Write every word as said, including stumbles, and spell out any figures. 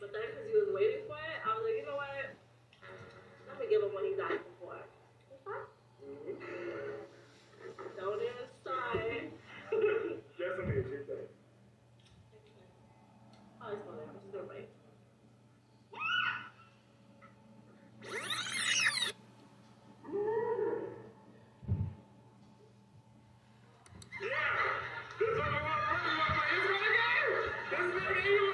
But then, because he was waiting for it, I was like, you know what? Let me give him what he's asking for. Okay? Don't even start. That's only a chick thing. Oh, it's fine. I'm just gonna wait. Yeah! This is what I want. This is what I got. This is what I got.